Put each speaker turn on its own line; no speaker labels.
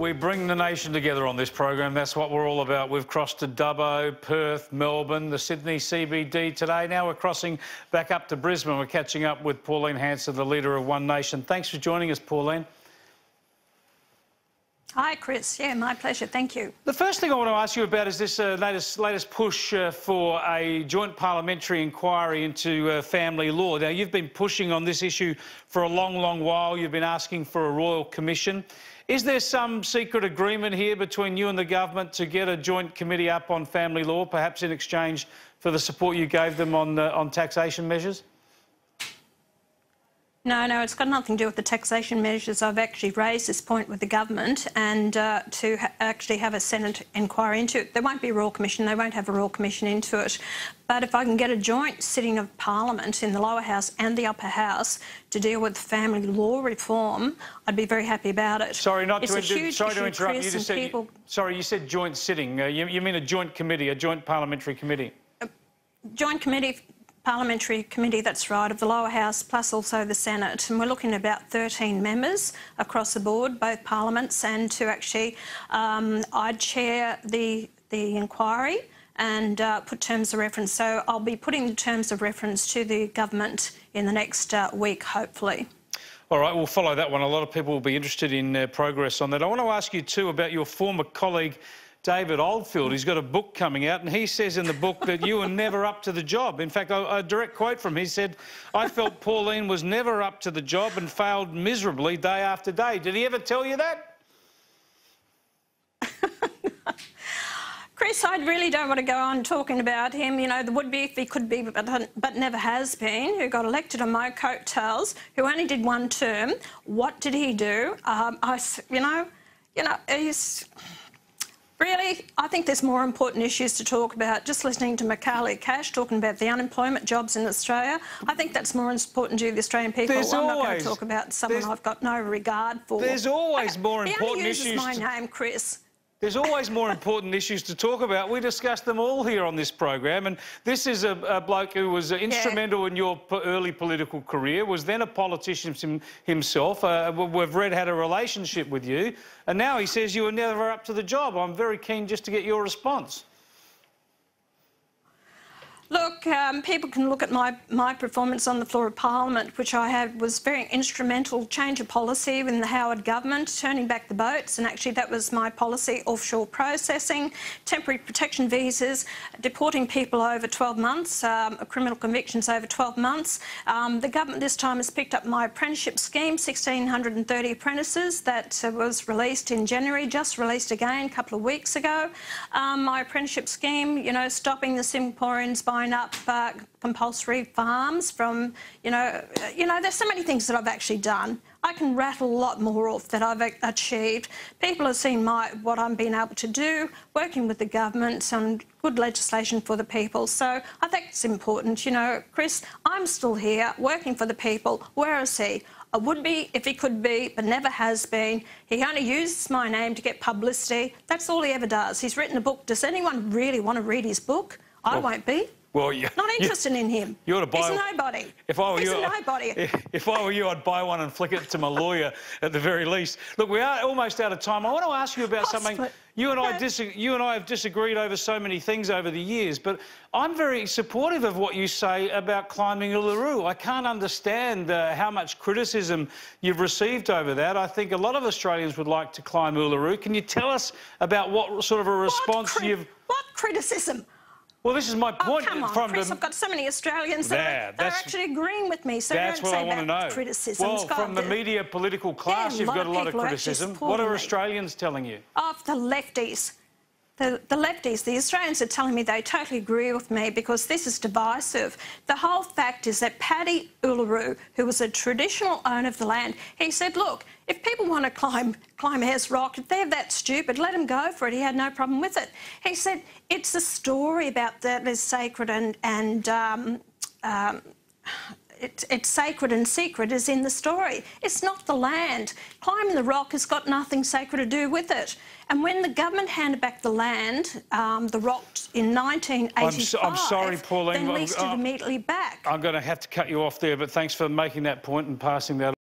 We bring the nation together on this program. That's what we're all about. We've crossed to Dubbo, Perth, Melbourne, the Sydney CBD today. Now we're crossing back up to Brisbane. We're catching up with Pauline Hanson, the leader of One Nation. Thanks for joining us, Pauline.
Hi, Chris. Yeah, my pleasure. Thank you.
The first thing I want to ask you about is this latest push for a joint parliamentary inquiry into family law. Now, you've been pushing on this issue for a long, long while. You've been asking for a royal commission. Is there some secret agreement here between you and the government to get a joint committee up on family law, perhaps in exchange for the support you gave them on taxation measures?
No, it's got nothing to do with the taxation measures. I've actually raised this point with the government and to actually have a Senate inquiry into it. There won't be a Royal Commission. They won't have a Royal Commission into it. But if I can get a joint sitting of Parliament in the lower house and the upper house to deal with family law reform, I'd be very happy about it.
Sorry, sorry to interrupt.
Chris,
you just said, sorry, you said joint sitting. You mean a joint committee, a joint parliamentary committee?
Joint committee. Parliamentary committee, that's right, of the lower house plus also the Senate, and we're looking at about 13 members across the board, both parliaments, and to actually I'd chair the inquiry and put terms of reference. So I'll be putting the terms of reference to the government in the next week, hopefully.
All right, we'll follow that one. A lot of people will be interested in progress on that. I want to ask you too about your former colleague David Oldfield. He's got a book coming out, and he says in the book that you were never up to the job. In fact, a direct quote from him, he said, "I felt Pauline was never up to the job and failed miserably day after day." Did he ever tell you that?
Chris, I really don't want to go on talking about him. You know, there would be if he could be, but never has been, who got elected on my coattails, who only did one term. What did he do? He's... Really, I think there's more important issues to talk about. Just listening to Macaulay Cash talking about the unemployment jobs in Australia, I think that's more important to the Australian people. I'm not going to talk about someone I've got no regard for.
There's always more important issues.
He only uses my name, Chris.
There's always more important issues to talk about. We discuss them all here on this program, and this is a bloke who was instrumental in your early political career, was then a politician himself. We've had a relationship with you, and now he says you were never up to the job. I'm very keen just to get your response.
Look, people can look at my performance on the floor of Parliament, which I had was very instrumental, change of policy in the Howard government, turning back the boats, and actually that was my policy, offshore processing, temporary protection visas, deporting people over 12 months, criminal convictions over 12 months. The government this time has picked up my apprenticeship scheme, 1,630 apprentices, that was released in January, just released again a couple of weeks ago. My apprenticeship scheme, you know, stopping the Singaporeans buying up compulsory farms from, there's so many things that I've actually done. I can rattle a lot more off that I've achieved. People have seen what I'm being able to do, working with the government on good legislation for the people. So I think it's important. You know, Chris, I'm still here working for the people. Where is he? I would be if he could be, but never has been. He only uses my name to get publicity. That's all he ever does. He's written a book. Does anyone really want to read his book? I won't be.
Well,
not interested in him.
You ought to buy.
He's a nobody.
If I were
He's
you,
a nobody.
If I were you, I'd buy one and flick it to my lawyer at the very least. Look, we are almost out of time. I want to ask you about something. You and I have disagreed over so many things over the years, but I'm very supportive of what you say about climbing Uluru. I can't understand how much criticism you've received over that. I think a lot of Australians would like to climb Uluru. Can you tell us about what sort of a response you've...
What criticism?
Well, this is my point.
Oh, come on, Chris, I've got so many Australians that are actually agreeing with me, so
that's what I want to know.
Criticism.
Well, from the media political class, you've got a lot of criticism. What are Australians telling you?
Of the lefties. The lefties, the Australians are telling me they totally agree with me because this is divisive. The whole fact is that Paddy Uluru, who was a traditional owner of the land, he said, look, if people want to climb Ayers Rock, if they're that stupid, let them go for it. He had no problem with it. He said it's a story about that is sacred it's sacred and secret is in the story. It's not the land. Climbing the rock has got nothing sacred to do with it. And when the government handed back the land, the rock in 1985,
I'm sorry, Pauline,
then leased it immediately back.
I'm going to have to cut you off there, but thanks for making that point and passing that